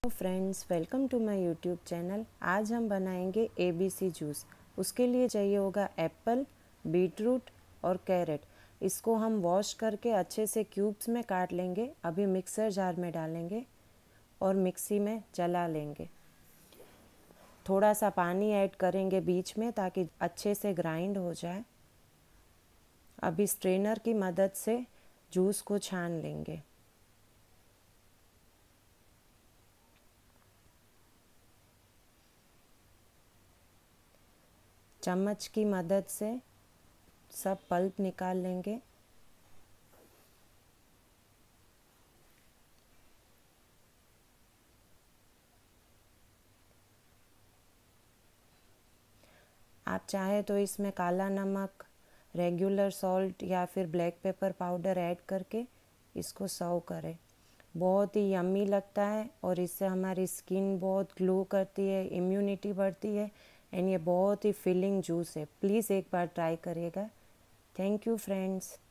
Hello friends, welcome to my YouTube channel. आज हम बनाएंगे ABC जूस। उसके लिए चाहिए होगा एप्पल, बीटरूट और कैरेट। इसको हम वॉश करके अच्छे से क्यूब्स में काट लेंगे। अभी मिक्सर जार में डालेंगे और मिक्सी में चला लेंगे। थोड़ा सा पानी ऐड करेंगे बीच में ताकि अच्छे से ग्राइंड हो जाए। अभी स्ट्रेनर की मदद से जूस को छान लेंगे। चम्मच की मदद से सब पल्प निकाल लेंगे। आप चाहे तो इसमें काला नमक, रेगुलर सॉल्ट या फिर ब्लैक पेपर पाउडर ऐड करके इसको सर्व करें। बहुत ही यम्मी लगता है और इससे हमारी स्किन बहुत ग्लो करती है, इम्यूनिटी बढ़ती है एंड ये बहुत ही फिलिंग जूस है। प्लीज़ एक बार ट्राई करिएगा। Thank you friends.